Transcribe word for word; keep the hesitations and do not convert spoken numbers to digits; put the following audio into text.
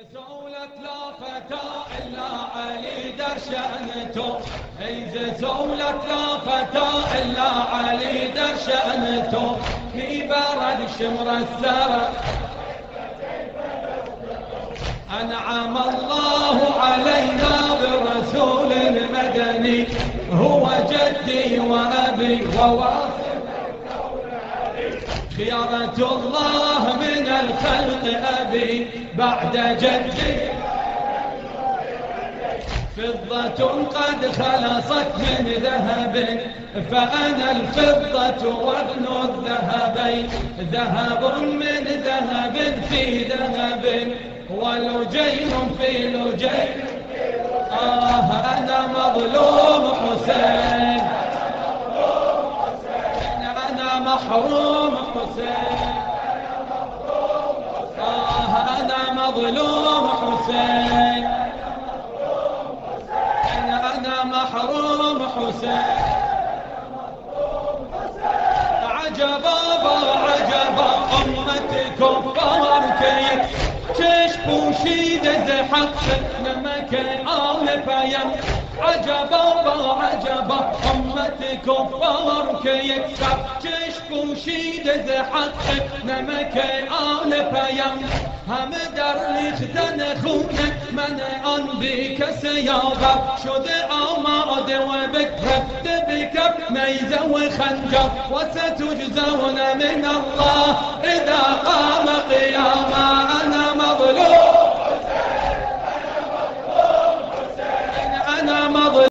زولت لا فتى إلا علي درشنته، إذا زولت لا فتى إلا علي درشنته، في برد شمر السرى أنعم الله علينا بالرسول المدني، هو جدي وأبي وواصل خيارة الله من الخلق أبي بعد جدي، فضة قد خلصت من ذهب فأنا الفضة وابن الذهبين، ذهب من ذهب في ذهب ولجين في لجين. آه أنا مظلوم حسين، أنا محروم حسين، آه أنا مظلوم حسين، أنا محروم حسين. عجبا عجبا أمتكم كفار تشبو شيد زحق نمكن آل فيم، عجبا عجبا أمتكم كفار كيكسر تشبو شيد زحق نمكن آل فيم، هم در ریختن خون من آن بک سیاغر شده آماده و بکرفته بکف نیزه و خنجر و ستجزون من الله اذا قام قیاما. انا مظلوم